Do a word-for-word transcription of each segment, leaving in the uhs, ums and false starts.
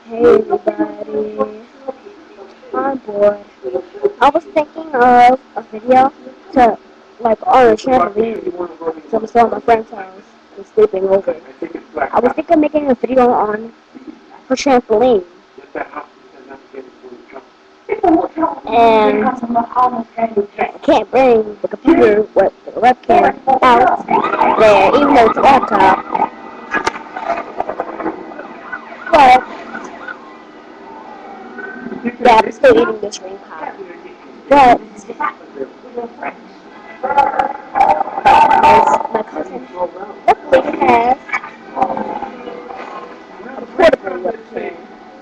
Hey everybody, I'm bored. I was thinking of a video to, like, on a trampoline. So I was at my friend's house and sleeping over. I was thinking of making a video on her trampoline. And I can't bring the computer with the webcam out there, even though it's a laptop. But, yeah, I'm still eating this ring pie. But, as my cousin luckily has a portable webcam.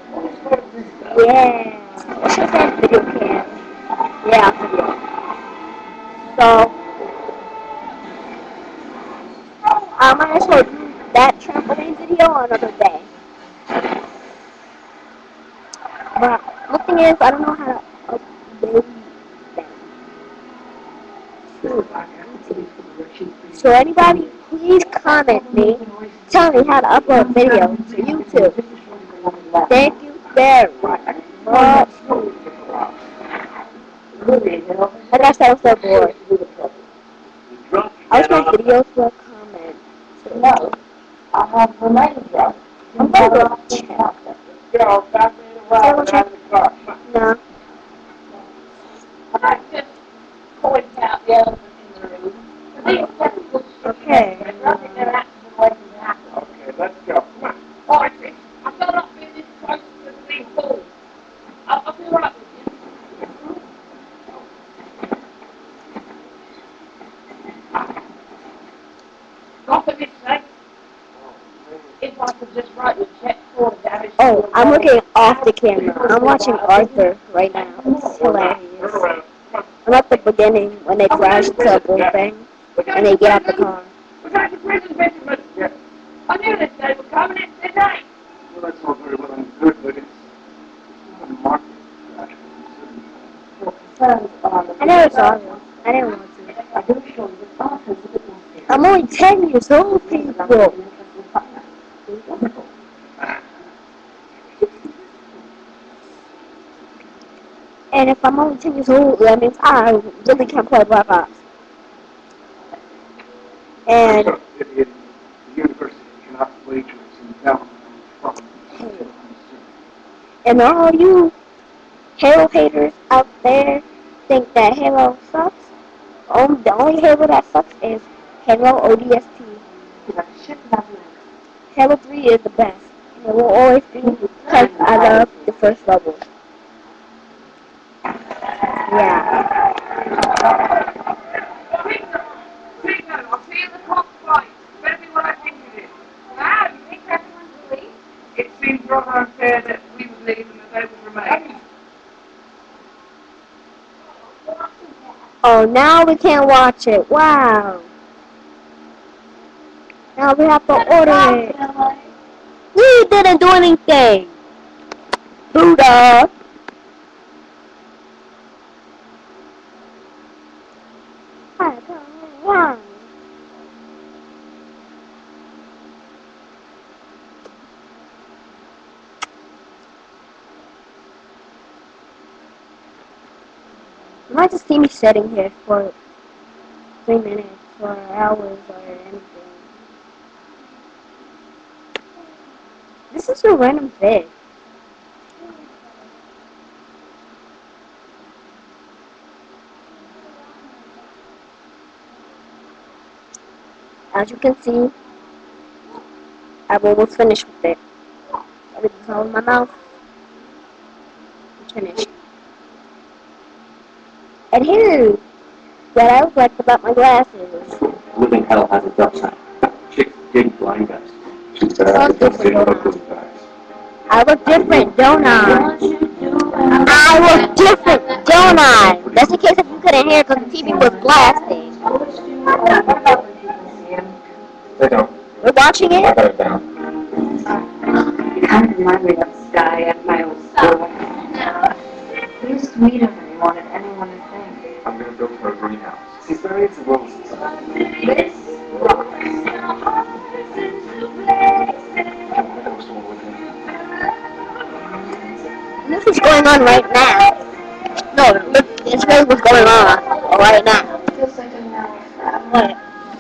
Yeah. What should I say? Video cam. Yeah, video. So, I might as well do that trampoline video on another day. But the thing is, I don't know how to upload them. So anybody, please comment me, tell me how to upload video to YouTube. Thank you very much. I guess I was so bored. I was making videos for a comment. So no, I have the name drop. I'm going to go check. Go check. No. I just point out the elephant in the room. Okay. Okay, let's go. Come on. All right, Chris. I've got up in this close to the big pool. I'll, I'll be right with you. Not for this sake. If I could just write a check for the damage. Oh, I'm looking off the camera. I'm watching Arthur right now. It's hilarious. I'm at the beginning when they crash into a bullpen and they get out the car. We got the prison fishermen. Yeah. I knew this day was coming in today. Well, that's all very well and good, but it's not a market crash. I never saw this. I didn't want to. I'm only ten years old, people. And if I'm only ten years old, that means I really can't play Black Ops. And the university cannot wager in development from and all you Halo haters out there think that Halo sucks. Um, the only Halo that sucks is Halo O D S T. Halo three is the best. And it will always be because I love the first level. Yeah. I'll see you in the top flight. Better be what I think it is. Wow, you think everyone's released? It seems rather unfair that we would leave and that they would remain. Oh, now we can't watch it. Wow. Now we have to order it. We didn't do anything. Buddha. Wow. You might just see me sitting here for three minutes or hours or anything. This is a random vid. As you can see, I've almost finished with it. Put this all in my mouth. I'm finished. And here's what I liked about my glasses. Living hell has a dark side. Chicks dig blind guys. I look different, I look different, don't I? I look different, don't I? That's in case if you couldn't hear because the T V was blasting. They don't. We're watching it? I got it down. You kind of remind me of Sky at my old school. He was sweeter than he wanted anyone to think. I'm going to build her a greenhouse. He's very into roses. This rocks. what's going on right now. No, look, explain what's going on right now. It feels like an hour forever. What?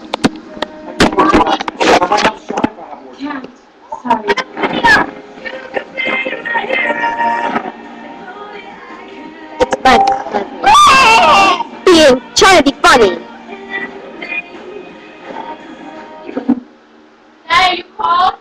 Can't. Sorry. It's my being trying to be funny. Hey, you called?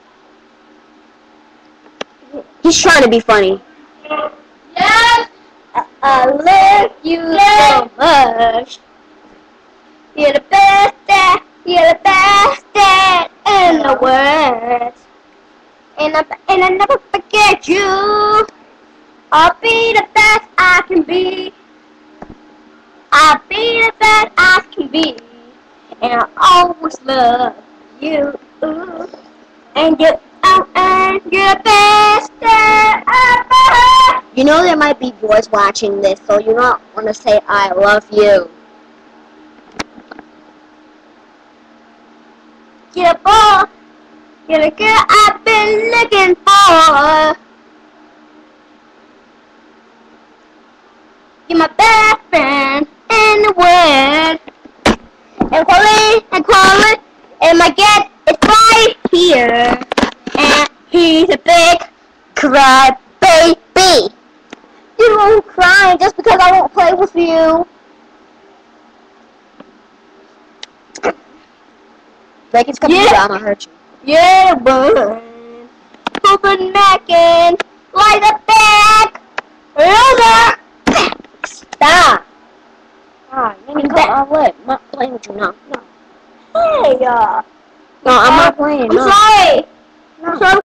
He's trying to be funny. Yes. I, I love you so much. You're the best dad. You're the best dad in the world. And I and I never forget you. I'll be the best I can be. I'll be the best I can be. And I always love you. And you, oh, and you're the best dad ever. You know there might be boys watching this, so you don't want to say I love you. You're the boy. You're the girl I've been looking for. You're my best friend in the world. And Quality, and Quality, and my dad is right here. And he's a big cry baby. You won't cry just because I won't play with you. Bacon's coming yeah. down, I'll hurt you. Yeah, boy. Open mackin' like a bag. Over. Stop. Ah, you need to cut my lip. I'm not playing with you now. No. Hey, uh. No, I'm not playing. I'm no. sorry. No. I'm sorry.